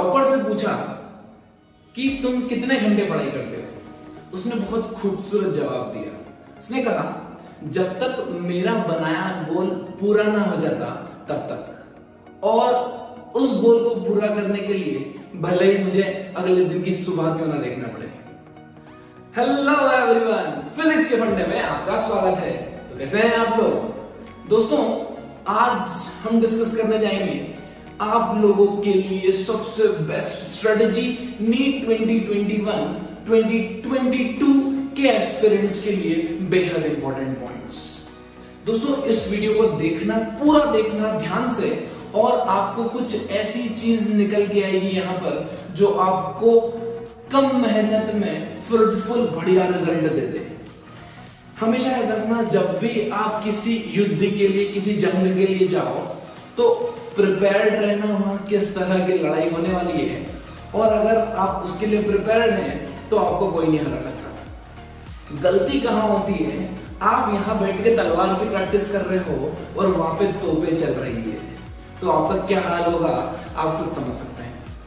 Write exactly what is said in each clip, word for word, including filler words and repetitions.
Topper से पूछा कि तुम कितने घंटे पढ़ाई करते हो, उसने बहुत खूबसूरत जवाब दिया। उसने कहा, जब तक मेरा बनाया गोल पूरा ना हो जाता तब तक, और उस गोल को पूरा करने के लिए भले ही मुझे अगले दिन की सुबह क्यों ना देखना पड़े। हेलो एवरीवन, फिजिक्स के फंडे में आपका स्वागत है। तो कैसे हैं आप लोग? दोस्तों, आज हम डिस्कस करने जाएंगे आप लोगों के लिए सबसे best strategy NEET twenty twenty one twenty twenty two के एस्पिरेंट्स के लिए बेहद इंपॉर्टेंट पॉइंट्स। दोस्तों, इस वीडियो को देखना, पूरा देखना ध्यान से, और आपको कुछ ऐसी चीज निकल के आएगी यहां पर जो आपको कम मेहनत में फ्रूटफुल बढ़िया रिजल्ट देते हैं। हमेशा याद रखना, जब भी आप किसी युद्ध के लिए, किसी जंग के लिए जाओ तो प्रिपेयर्ड रहना, वहां किस तरह की लड़ाई होने वाली है, और अगर आप उसके लिए प्रिपेयर्ड हैं तो आपको कोई नहीं हरा सकता। गलती कहां होती है, आप यहां बैठ के तलवार की प्रैक्टिस कर रहे हो और वहां पे तोपें चल रही है, तो आपका क्या हाल होगा आप खुद समझ सकते हैं।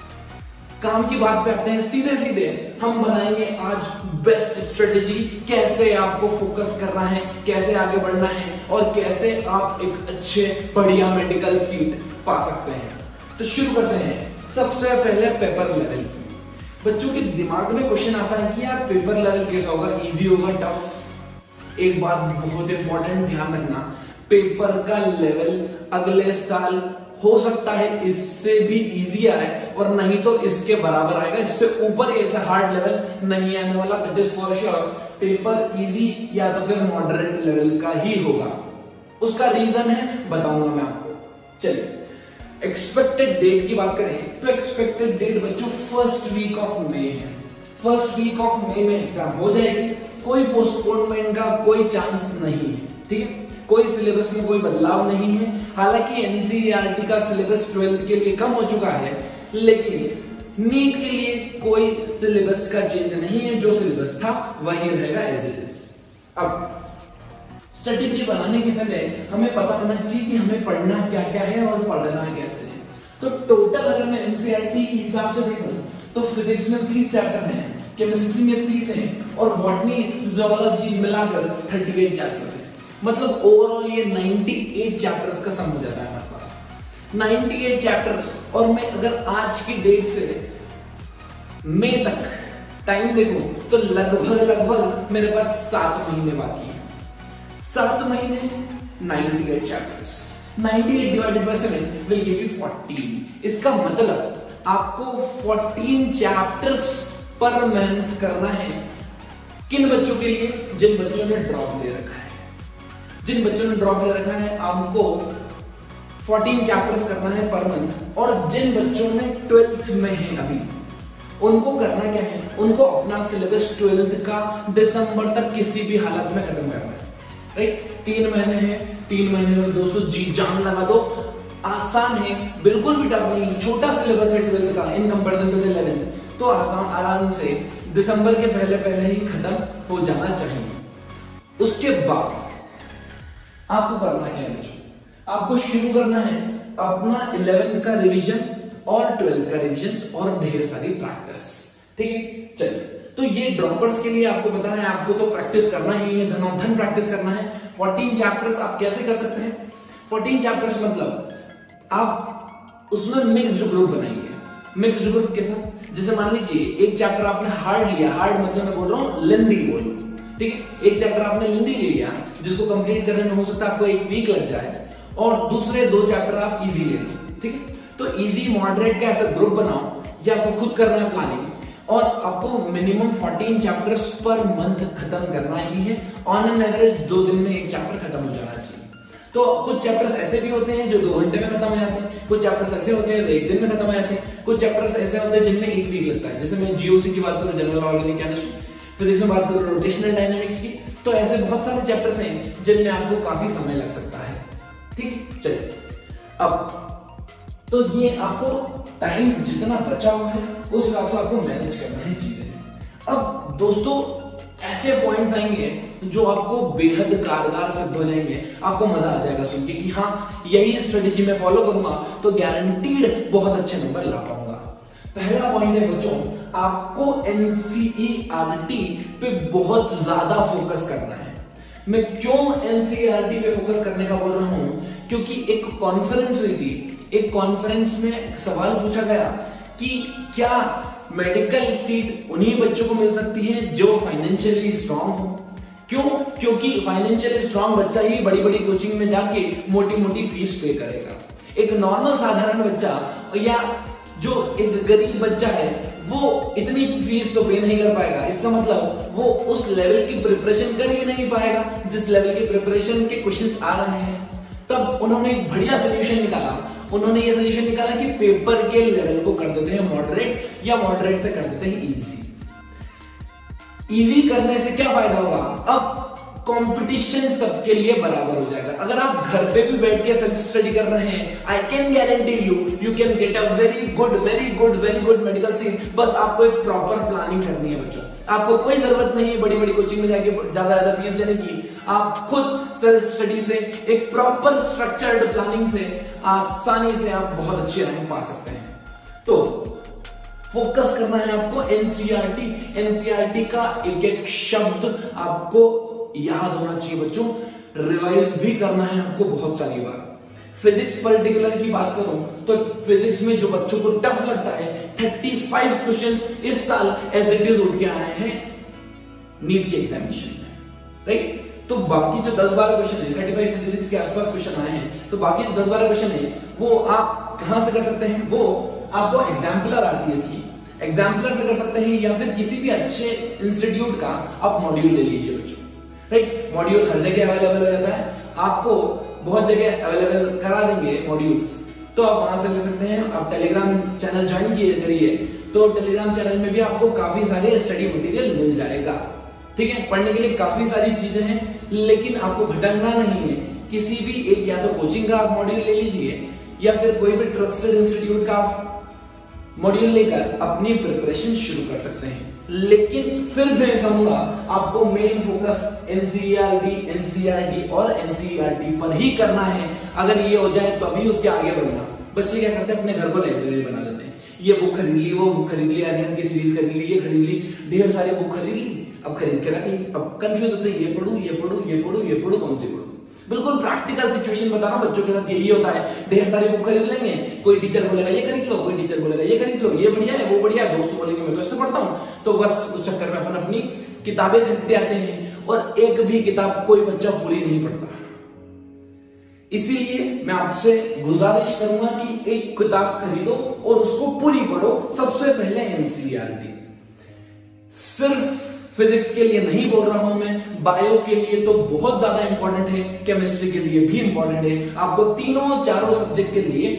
काम की बात पे आते हैं, सीधे सीधे हम बनाएंगे आज बेस्ट स्ट्रेटेजी, कैसे आपको फोकस करना है, कैसे आगे बढ़ना है, और कैसे आप एक अच्छे बढ़िया मेडिकल सीट पा सकते हैं। तो शुरू करते हैं सबसे पहले पेपर लेवल की। बच्चों के दिमाग में क्वेश्चन आता है कि यार पेपर लेवल कैसा होगा, इजी होगा, टफ? एक बात बहुत इंपॉर्टेंट ध्यान रखना, पेपर का लेवल अगले साल हो सकता है इससे भी इजी आए, और नहीं तो इसके बराबर आएगा, इससे ऊपर ऐसा हार्ड लेवल नहीं आने वाला। That is for sure paper easy या तो फिर मॉडरेट लेवल का ही होगा। उसका रीजन है, बताऊंगा मैं आपको। चलिए, एक्सपेक्टेड डेट की बात करें तो एक्सपेक्टेड डेट बच्चों फर्स्ट वीक ऑफ मई है। फर्स्ट वीक ऑफ मई में एग्जाम हो जाएगी, कोई पोस्टपोनमेंट का कोई चांस नहीं है, ठीक है। कोई सिलेबस में कोई बदलाव नहीं है। हालांकि एनसीईआरटी का सिलेबस ट्वेल्थ के लिए कम हो चुका है, लेकिन नीट के लिए कोई सिलेबस का चेंज नहीं है, जो सिलेबस था वही रहेगा एज इट इज। अब स्ट्रेटेजी बनाने के पहले हमें पता होना चाहिए कि हमें पढ़ना क्या क्या है और पढ़ना कैसे है। तो टोटल अगर मैं एनसीईआरटी के हिसाब से देखूं तो फिजिक्स में तीस चैप्टर हैं, केमिस्ट्री में तीस हैं, और बॉटनी जूलॉजी मिलाकर अड़तीस चैप्टर है। मतलब ओवरऑल ये अट्ठानवे चैप्टर्स का सम हो जाता है हमारे पास, अट्ठानवे चैप्टर्स। और मैं अगर आज की डेट से मई तक टाइम देखूं तो लगभग लगभग मेरे पास सात महीने बाकी है। सात महीने अट्ठानवे चैप्टर्स, अट्ठानवे divided by seven will give you fourteen. इसका मतलब आपको फोर्टीन चैप्टर्स पर मेहनत करना है। किन बच्चों के लिए? जिन बच्चों ने ड्रॉप ले रखा है। जिन बच्चों ने ड्रॉप ले रखा है आपको चौदह चैप्टर्स करना है पर मंथ, और जिन बच्चों ने ट्वेल्थ में है अभी, उनको करना क्या है? उनको अपना सिलेबस ट्वेल्थ का दिसंबर तक किसी भी हालत में खत्म करना है, राइट। तीन महीने हैं, तीन महीने में दोस्तों जी जान लगा दो। आसान है, बिल्कुल भी टफ नहीं, छोटा सिलेबस है ट्वेल्थ का इन कंपैरिजन टू इलेवेंथ, तो आसान आराम से दिसंबर के पहले पहले ही खत्म हो जाना चाहिए। उसके बाद आपको करना क्या है बच्चों? आपको शुरू करना है अपना इलेवेंथ का रिवीजन और ट्वेल्थ का रिवीजन और ढेर सारी प्रैक्टिस, ठीक है। चलिए, तो ये ड्रॉपर्स के लिए आपको पता है, आपको तो प्रैक्टिस करना ही है, धनाधन प्रैक्टिस करना है। चौदह चैप्टर्स आप कैसे कर सकते हैं? चौदह चैप्टर्स मतलब आप उसमें मिक्स्ड ग्रुप बनाइए। मिक्स्ड ग्रुप के साथ, जैसे मान लीजिए एक चैप्टर आपने हार्ड लिया, हार्ड मतलब मैं बोल रहा हूँ लेंदी बोल, ठीक है। एक चैप्टर आपने लेंदी ले लिया जिसको कंप्लीट करने में हो सकता है आपको एक वीक लग जाए, और दूसरे दो चैप्टर आप इजी ले लो, ठीक है। तो इजी मॉडरेट का ऐसा ग्रुप बनाओ, या आपको खुद करना है प्लानिंग, और आपको मिनिमम चौदह चैप्टर्स पर मंथ खत्म करना ही है। ऑन एन एवरेज दो दिन में एक चैप्टर खत्म हो जाना चाहिए। तो कुछ चैप्टर्स ऐसे भी होते हैं जो दो घंटे में खत्म हो जाते हैं, कुछ चैप्टर्स ऐसे होते हैं जो एक दिन में खत्म हो जाते हैं, कुछ चैप्टर्स ऐसे होते हैं जिनमें एक वीक लगता है। जैसे मैं जीओसी की बात करूं, जनरल ऑर्गेनिक केमिस्ट्री, फिजिक्स में बात करूं रोटेशनल डायनामिक्स की, तो ऐसे बहुत सारे चैप्टर्स हैं जिनमें आपको काफी समय लग सकता है, ठीक। चलिए, अब तो ये आपको टाइम जितना बचा हुआ है उस हिसाब से आपको मैनेज करना है चीजें। अब दोस्तों ऐसे पॉइंट्स आएंगे जो आपको बेहद कारगर सिद्ध हो जाएंगे, आपको मजा आ जाएगा सुन के कि हाँ यही स्ट्रेटेजी मैं फॉलो करूंगा तो गारंटीड बहुत अच्छे नंबर ला पाऊंगा। पहला पॉइंट है बच्चों, आपको एनसीईआरटी पे बहुत ज्यादा फोकस करना है। मैं क्यों एनसीईआरटी पे फोकस करने का बोल रहा हूं, क्योंकि एक कॉन्फ्रेंस हुई थी, एक कॉन्फ्रेंस में सवाल पूछा गया कि क्या मेडिकल सीट उन्हीं बच्चों को मिल सकती है जो फाइनेंशियली स्ट्रांग हो। क्यों? क्योंकि फाइनेंशियली स्ट्रांग बच्चा ही बड़ी बड़ी कोचिंग में जाके मोटी मोटी फीस पे करेगा। एक नॉर्मल साधारण बच्चा या जो एक गरीब बच्चा है वो इतनी फीस तो पे नहीं कर पाएगा। इसका मतलब वो उस लेवल की प्रिपरेशन कर ही नहीं पाएगा जिस लेवल की प्रिपरेशन के क्वेश्चंस आ रहे हैं। तब उन्होंने एक बढ़िया सोल्यूशन निकाला। उन्होंने ये सोल्यूशन निकाला कि पेपर के लेवल को कर देते हैं मॉडरेट, या मॉडरेट से कर देते हैं इजी। इजी करने से क्या फायदा होगा, अब कंपटीशन सबके लिए बराबर हो जाएगा। अगर आप घर पे भी बैठ के सेल्फ स्टडी कर रहे हैं, I can guarantee you you can get a very good very good very good medical seat. बस आपको एक प्रॉपर प्लानिंग करनी है बच्चों। आपको कोई जरूरत नहीं है बड़ी बड़ी कोचिंग में जाके ज्यादा ज्यादा फीस देने की। आप खुद सेल्फ स्टडी से एक प्रॉपर स्ट्रक्चर्ड प्लानिंग से आसानी से आप बहुत अच्छी रैंक पा सकते हैं। तो फोकस करना है आपको एनसीईआरटी। एनसीईआरटी का एक एक शब्द आपको याद होना चाहिए बच्चों। रिवाइज भी करना है आपको बहुत सारी बार। फिजिक्स पर्टिकुलर की बात करूं तो फिजिक्स में जो बच्चों को टफ लगता है, पैंतीस क्वेश्चंस इस साल एज इट इज उठ के आए हैं नीट के एग्जामिनेशन में, राइट। तो बाकी जो दस बारह क्वेश्चन है, पैंतीस छत्तीस के आसपास क्वेश्चन आए हैं, तो बाकी जो दस बारह क्वेश्चन है वो आप कहां से कर सकते हैं, वो आपको एग्जाम्पलर आती है इसकी, एग्जाम्पलर से कर सकते हैं, या फिर किसी भी अच्छे इंस्टीट्यूट का आप मॉड्यूल ले लीजिए बच्चों, राइट। मॉड्यूल हर जगह अवेलेबल हो जाता है, आपको बहुत जगह अवेलेबल करा देंगे मॉड्यूल्स, तो आप वहां से ले सकते हैं। आप टेलीग्राम चैनल ज्वाइन किए करिए, तो टेलीग्राम चैनल में भी आपको काफी सारे स्टडी मटेरियल मिल जाएगा, ठीक है। पढ़ने के लिए काफी सारी चीजें हैं, लेकिन आपको भटकना नहीं है। किसी भी एक, या तो कोचिंग का आप मॉड्यूल ले लीजिए, या फिर कोई भी ट्रस्टेड इंस्टीट्यूट का मॉड्यूल लेकर अपनी प्रिपरेशन शुरू कर सकते हैं। लेकिन फिर मैं कहूंगा आपको मेन फोकस एनसीईआरटी एनसीईआरटी और एनसीईआरटी पर ही करना है। अगर ये हो जाए तो अभी उसके आगे बढ़ना। बच्चे क्या करते हैं, अपने घर को लाइब्रेरी बना लेते हैं। ये बुक खरीद ली, वो बुक खरीद ली, आर्यन की सीरीज खरीद ली, ये खरीद ली, ढेर सारी बुक खरीद ली, अब खरीद के रख ली। अब कंफ्यूज होते हैं, ये पढ़ू ये पढ़ू ये पढ़ू ये पढ़ू कौन सी पढ़ू। बिल्कुल प्रैक्टिकल सिचुएशन बता रहा हूं, बच्चों के साथ यही होता है। ढेर सारी बुक खरीद लेंगे, कोई टीचर बोलेगा ये खरीद लो, कोई टीचर बोलेगा ये खरीद लो, ये बढ़िया है वो बढ़िया है, दोस्त बोलेंगे मैं तो इससे पढ़ता हूं, तो बस उस चक्कर में अपन अपनी किताबें खरीदते आते हैं और एक भी किताब कोई बच्चा पूरी नहीं पढ़ता। इसीलिए मैं आपसे गुजारिश करूंगा कि एक किताब खरीदो और उसको पूरी पढ़ो। सबसे पहले एनसीईआरटी। सिर्फ फिजिक्स के लिए नहीं बोल रहा हूं मैं, बायो के लिए तो बहुत ज्यादा इंपॉर्टेंट है, केमिस्ट्री के लिए भी इंपॉर्टेंट है। आपको तीनों चारों सब्जेक्ट के लिए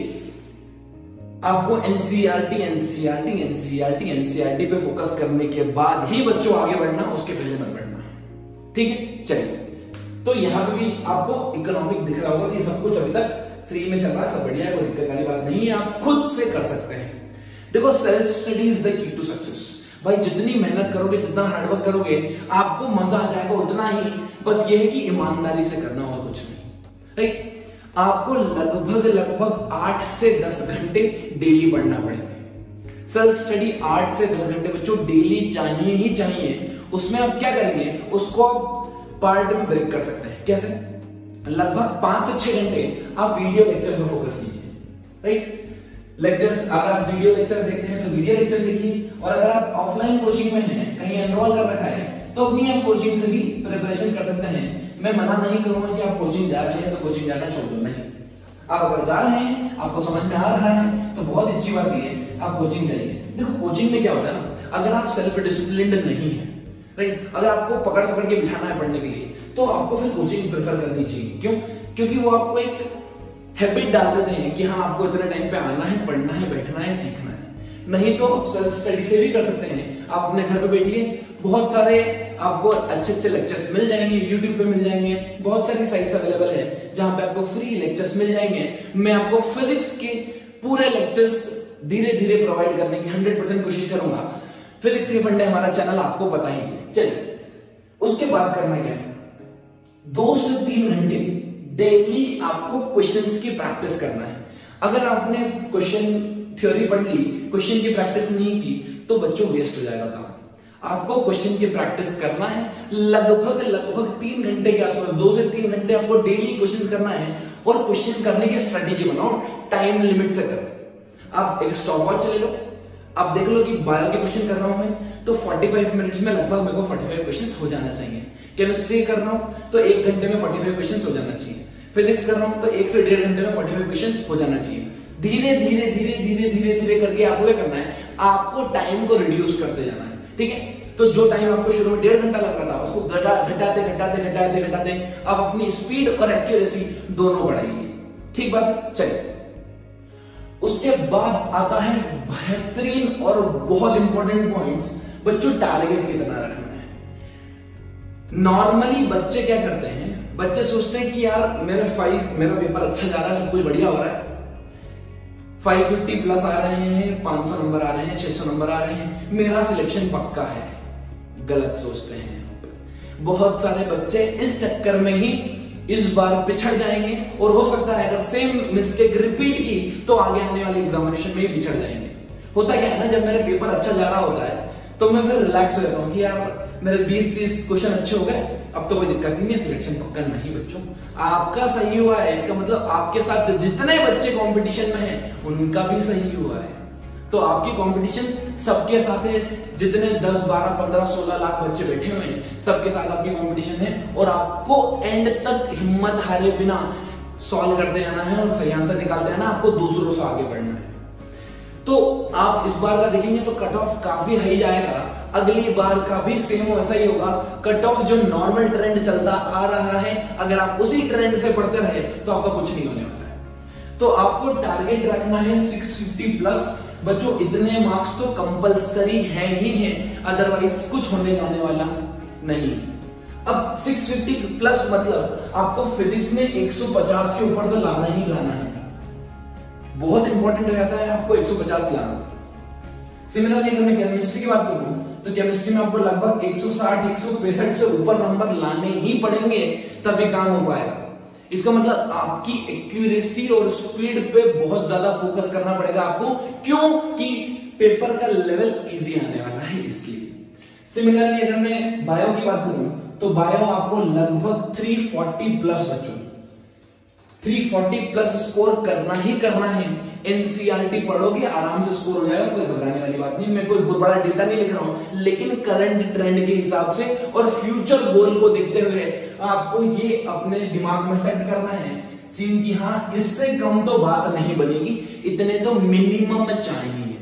आपको एनसीईआरटी एनसीईआरटी एनसीईआरटी एनसीईआरटी पे फोकस करने के बाद ही बच्चों आगे बढ़ना, उसके पहले मत बढ़ना, ठीक है। चलिए, तो यहां पे भी आपको इकोनॉमिक दिख रहा होगा कि सब कुछ अभी तक फ्री में चल रहा है, सब बढ़िया है, कोई दिक्कत वाली बात नहीं है, आप खुद से कर सकते हैं। देखो, self study is the key to success. भाई जितनी मेहनत करोगे, जितना हार्डवर्क करोगे, आपको मजा आ जाएगा उतना ही। बस ये है कि ईमानदारी से करना और कुछ नहीं, राइट। आपको लगभग लगभग आठ से दस घंटे डेली पढ़ना पड़ेगा। सेल्फ स्टडी आठ से दस घंटे बच्चों डेली चाहिए ही चाहिए। उसमें आप क्या करेंगे, उसको आप पार्ट में ब्रेक कर सकते हैं। कैसे? लगभग पांच से छह घंटे आप वीडियो लेक्चर में फोकस कीजिए, राइट। लेक्चर्स, अगर आप वीडियो लेक्चर देखते हैं तो वीडियो लेक्चर देखिए, और अगर आप ऑफलाइन कोचिंग में हैं, कहीं एनरोल कर रखा है, तो अपनी आप कोचिंग से भी प्रिपरेशन कर सकते हैं। मैं मना नहीं करूंगा कि आप कोचिंग जा रहे हैं तो कोचिंग जाना छोड़ दो, नहीं। आप अगर जा रहे हैं, आपको समझ में आ रहा है, तो बहुत अच्छी बात है, आप कोचिंग जाइए। देखो, कोचिंग में क्या होता है ना, अगर आप सेल्फ डिसिप्लिन्ड नहीं है, राइट, अगर आपको पकड़ पकड़ के बिठाना है पढ़ने के लिए, तो आपको फिर कोचिंग प्रेफर करनी चाहिए। क्यों? क्योंकि वो आपको एक हैबिट डाल देते हैं कि हाँ, आपको इतने टाइम पे आना है, पढ़ना है, बैठना है, सीखना है। नहीं तो सेल्फ स्टडी से भी कर सकते हैं। आप अपने घर पे बैठिए, बहुत सारे आपको अच्छे अच्छे लेक्चर्स मिल जाएंगे, यूट्यूब पे मिल जाएंगे, बहुत सारी साइट्स अवेलेबल है जहां पे आपको फ्री लेक्चर्स मिल जाएंगे। मैं आपको फिजिक्स के पूरे लेक्चर्स धीरे धीरे प्रोवाइड करने की हंड्रेड परसेंट कोशिश करूंगा। फिजिक्स के फंडे हमारा चैनल आपको पता ही है। चलिए, उसके बाद करना क्या है, दो से तीन घंटे डेली आपको क्वेश्चंस की प्रैक्टिस करना है। अगर आपने क्वेश्चन थ्योरी पढ़ ली, क्वेश्चन की प्रैक्टिस नहीं की, तो बच्चों वेस्ट हो जाएगा काम। आपको क्वेश्चन की प्रैक्टिस करना है, लगभग लगभग तीन घंटे के आसपास, दो से तीन घंटे आपको डेली क्वेश्चन करना है, और क्वेश्चन करने की स्ट्रेटेजी बनाओ, टाइम लिमिट से करो। आप एक स्टॉप वॉच ले लो, आप देख लो कि बायो के क्वेश्चन कर रहा हूं मैं तो पैंतालीस मिनट्स में लगभग मेरे को पैंतालीस क्वेश्चन हो जाना चाहिए। केमिस्ट्री कर रहा हूं तो एक घंटे में पैंतालीस क्वेश्चन हो जाना चाहिए। फिजिक्स कर रहा हूं तो एक से डेढ़ घंटे में पैंतालीस क्वेश्चन हो जाना चाहिए। धीरे धीरे धीरे धीरे धीरे धीरे करके आपको क्या करना है, आपको टाइम को रिड्यूस करते जाना है, ठीक है। तो जो टाइम आपको शुरू में डेढ़ घंटा लग रहा था, उसको घटा घटाते घटाते घटाते घटाते आप अपनी स्पीड और एक्यूरेसी दोनों बढ़ाइए, ठीक बात। चलिए, उसके बाद आता है बेहतरीन और बहुत इंपॉर्टेंट पॉइंट्स, बच्चों टारगेट कितना रखना है। नॉर्मली बच्चे क्या करते हैं, बच्चे सोचते हैं कि यार मेरा फाइव मेरा पेपर अच्छा जा रहा है, सब कुछ बढ़िया हो रहा है, पाँच सौ पचास प्लस आ रहे हैं, पाँच सौ नंबर आ रहे हैं, छह सौ नंबर आ रहे हैं, मेरा सिलेक्शन पक्का है। गलत सोचते हैं बहुत सारे बच्चे, इस चक्कर में ही इस बार पिछड़ जाएंगे, और हो सकता है अगर सेम मिस्टेक रिपीट की तो आगे आने वाली एग्जामिनेशन में ही पिछड़ जाएंगे। होता क्या है ना, जब मेरा पेपर अच्छा जा रहा होता है तो मैं फिर रिलैक्स हो जाता हूँ कि यार मेरे बीस तीस क्वेश्चन अच्छे हो गए, अब तो कोई दिक्कत ही नहीं, सिलेक्शन पक्का। नहीं बच्चों, आपका सही हुआ है, इसका मतलब आपके साथ जितने बच्चे कंपटीशन में हैं उनका भी सही हुआ है। तो आपकी कंपटीशन सबके साथ है, जितने दस बारह पंद्रह सोलह लाख बच्चे बैठे हुए हैं सबके साथ आपकी कंपटीशन है, और आपको एंड तक हिम्मत हारे बिना सॉल्व करते जाना है और सही आंसर निकालते आना, आपको दूसरों से आगे बढ़ना है। तो आप इस बार का देखेंगे तो कट ऑफ काफी हाई जाएगा, अगली बार का भी सेम वैसा ही होगा। कट ऑफ जो नॉर्मल ट्रेंड चलता आ रहा है, अगर आप उसी ट्रेंड से पढ़ते रहे तो आपका कुछ नहीं होने वाला है। तो आपको टारगेट रखना है छह सौ पचास प्लस। बच्चों, इतने मार्क्स तो कंपलसरी है ही है, अदरवाइज कुछ होने जाने वाला नहीं। अब छह सौ पचास प्लस मतलब आपको फिजिक्स में एक सौ पचास के ऊपर तो लाना ही लाना है, बहुत इंपॉर्टेंट हो जाता है आपको एक सौ पचास लाना। सिमिलरली अगर मैं केमिस्ट्री की बात करूं तो केमिस्ट्री में आपको लगभग एक सौ साठ एक सौ पैंसठ से ऊपर नंबर लाने ही पड़ेंगे, तभी काम हो पाएगा। इसका मतलब आपकी एक्यूरेसी और स्पीड पे बहुत ज्यादा फोकस करना पड़ेगा आपको, क्यों कि पेपर का लेवल इजी आने वाला है इसलिए। सिमिलरली अगर मैं बायो की बात करूं तो बायो आपको लगभग तीन सौ चालीस प्लस बच्चों तीन सौ चालीस प्लस स्कोर करना ही करना है। एनसीईआरटी पढ़ोगे आराम से स्कोर हो जाएगा, कोई घबराने वाली बात नहीं। मैं कोई बहुत बड़ा डेटा नहीं लिख रहा हूं, लेकिन करंट ट्रेंड के हिसाब से और फ्यूचर गोल को देखते हुए आपको ये अपने दिमाग में सेट करना है सीन की हाँ इससे कम तो बात नहीं बनेगी, इतने तो मिनिमम चाहिए।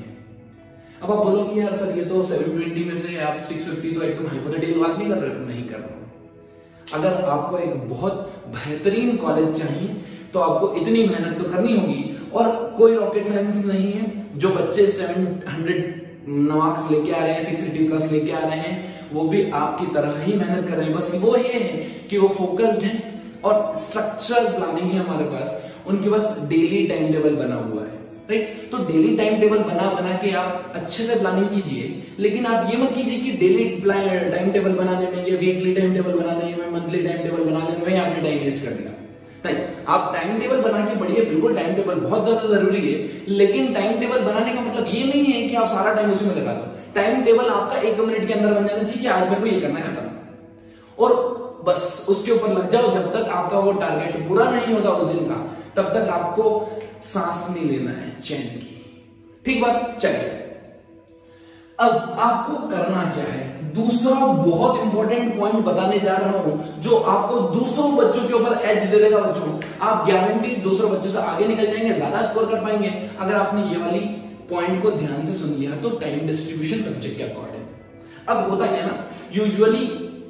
अब आप बोलो कि यार सर ये तो सात सौ बीस में से आप छह सौ पचास तो एकदम हाइपोथेटिकल बात नहीं कर रहे, नहीं कर रहा हूं। अगर आपको एक बहुत बेहतरीन कॉलेज चाहिए तो आपको इतनी मेहनत तो करनी होगी, और कोई रॉकेट साइंस नहीं है। जो बच्चे सात सौ मार्क्स लेके आ रहे हैं, छह सौ पचास प्लस लेके आ रहे हैं, वो भी आपकी तरह ही मेहनत कर रहे हैं। बस वो ये है कि वो फोकस्ड है और स्ट्रक्चर प्लानिंग है हमारे पास, उनके पास डेली टाइम टेबल बना हुआ है, राइट। तो डेली टाइम टेबल बना बना के आप अच्छे से प्लानिंग कीजिए, लेकिन आप ये मत कीजिए कि डेली टाइम टेबल बनाने में या वीकली टाइम टेबल बनाने में, मंथली टाइम टेबल बनाने में आपने टाइम वेस्ट कर दिया। आप टाइम टेबल बना के पढ़िए, बिल्कुल टाइम टेबल बहुत ज्यादा जरूरी है, लेकिन टाइम टेबल बनाने का मतलब ये नहीं है कि आप सारा टाइम उसमें लगा दो। टाइम टेबल आपका एक मिनट के अंदर बन जाना चाहिए कि आज मेरे को ये करना खत्म, और बस उसके ऊपर लग जाओ। जब तक आपका वो टारगेट पूरा नहीं होता उस दिन का, तब तक आपको सांस नहीं लेना है चैन की, ठीक बात। चलिए, अब आपको करना क्या है, दूसरा बहुत इंपॉर्टेंट पॉइंट बताने जा रहा हूं जो आपको दूसरों बच्चों के ऊपर एज दे देगा। बच्चों, आप गारंटी दूसरों बच्चों से आगे निकल जाएंगे, ज्यादा स्कोर कर पाएंगे अगर आपने ये वाली पॉइंट को ध्यान से सुन लिया तो टाइम डिस्ट्रीब्यूशन सब्जेक्ट के अकॉर्डिंग। अब होता क्या ना, यूजुअली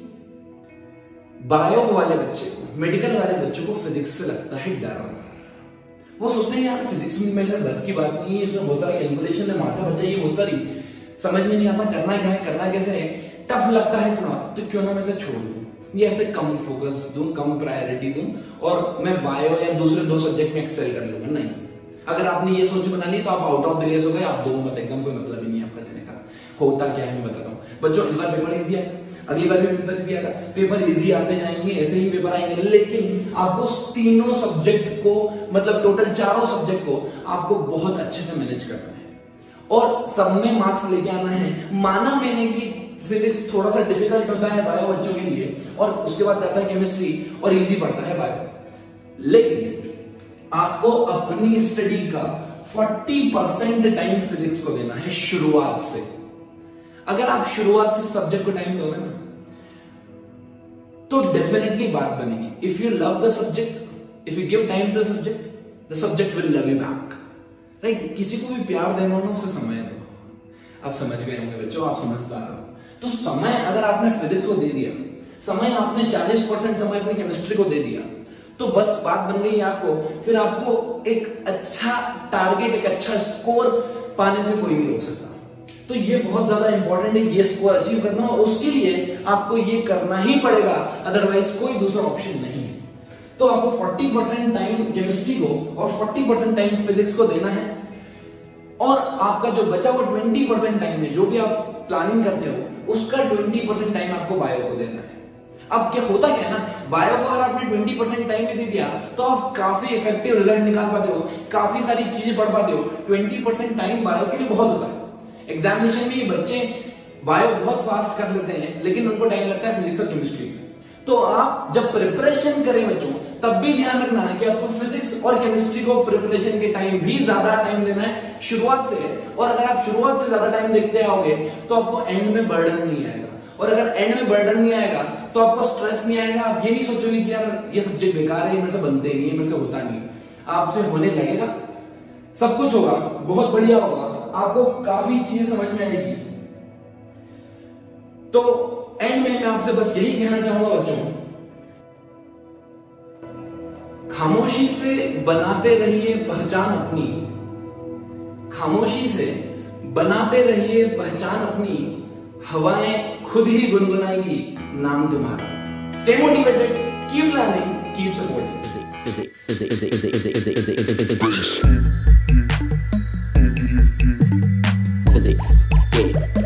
बायो वाले बच्चे को, मेडिकल वाले बच्चों को फिजिक्स से लगता है डर। वो सोचते हैं यार फिजिक्स में मेरे बस की बात नहीं है, इसमें बहुत सारा कैलकुलेशन है, माथा बच्चा ये बहुत सारी समझ में नहीं आता, करना क्या है करना कैसे है, टफ लगता है थोड़ा, तो क्यों ना मैं इसे छोड़ दूं, ये ऐसे कम फोकस दूं, कम प्रायोरिटी दूं और मैं बायो या दूसरे दो सब्जेक्ट में एक्सेल कर लूंगा। नहीं, अगर आपने ये सोच बना ली तो आप आउट ऑफ द रेस हो गए, आप दो मत एग्जाम कोई मतलब ही नहीं आपका देने का। होता क्या है मैं बताता हूँ बच्चों, इस बार पेपर इजी है, अगली बार भी पेपर इजी आएगा, पेपर इजी आते जाएंगे, ऐसे ही पेपर आएंगे, लेकिन आपको तीनों सब्जेक्ट को, मतलब टोटल चारों सब्जेक्ट को आपको बहुत अच्छे से मैनेज करना है और सब में मार्क्स लेके आना है। माना मैंने कि फिजिक्स थोड़ा सा डिफिकल्ट होता है बायो बच्चों के लिए, और उसके बाद आता है केमिस्ट्री और इजी पड़ता है बायो, लेकिन आपको अपनी स्टडी का चालीस परसेंट टाइम फिजिक्स को देना है शुरुआत से। अगर आप शुरुआत से सब्जेक्ट को टाइम दोगे ना तो डेफिनेटली बात बनेगी। If you love the subject, if you give time to subject, the subject will love you back, right. किसी को भी प्यार देना हो ना, उसे समय दो। आप समझ गए होंगे बच्चों, आप समझदार हो। तो समय अगर आपने फिजिक्स को दे दिया, समय आपने चालीस परसेंट समय अपनी केमिस्ट्री को दे दिया, तो बस बात बन गई आपको। फिर आपको एक अच्छा टारगेट, एक अच्छा स्कोर पाने से कोई नहीं रोक सकता। तो ये बहुत ज्यादा इंपॉर्टेंट है, ये स्कोर अचीव करना, और उसके लिए आपको ये करना ही पड़ेगा, अदरवाइज कोई दूसरा ऑप्शन नहीं है। तो आपको चालीस परसेंट टाइम केमिस्ट्री को और चालीस परसेंट टाइम फिजिक्स को देना है, और आपका जो बचा हुआ बीस परसेंट टाइम है, जो भी आप प्लानिंग करते हो, उसका बीस परसेंट टाइम आपको बायो को देना है। अब क्या होता क्या है ना, बायो को अगर आपने बीस परसेंट टाइम में दे दिया तो आप काफी इफेक्टिव रिजल्ट निकाल पाते हो, काफी सारी चीजें पढ़ पाते हो। बीस परसेंट टाइम बायो के लिए बहुत होता है। एग्जामिनेशन में बच्चे बायो बहुत फास्ट कर लेते हैं, लेकिन उनको टाइम लगता है फिजिक्स और केमिस्ट्री में। तो आप जब प्रिपरेशन करें बच्चों, तब भी ध्यान रखना है कि आपको फिजिक्स और केमिस्ट्री को प्रिपरेशन के टाइम भी ज्यादा टाइम देना है शुरुआत से। और अगर आप शुरुआत से ज्यादा टाइम देखते आओगे तो आपको एंड में बर्डन नहीं आएगा, और अगर एंड में बर्डन नहीं आएगा तो आपको स्ट्रेस नहीं आएगा। आप ये नहीं सोचोगे कि यार ये सब्जेक्ट बेकार है, मेरे से बनते नहीं है, मेरे से होता नहीं। आपसे होने लगेगा, सब कुछ होगा, बहुत बढ़िया होगा, आपको काफी चीजें समझ में आएगी। तो एंड में मैं आपसे बस यही कहना चाहूंगा बच्चों, खामोशी से बनाते रहिए पहचान अपनी, खामोशी से बनाते रहिए पहचान अपनी, हवाएं खुद ही गुनगुनाएगी नाम तुम्हारा। Stay motivated, keep learning, keep supporting. Physics, yeah.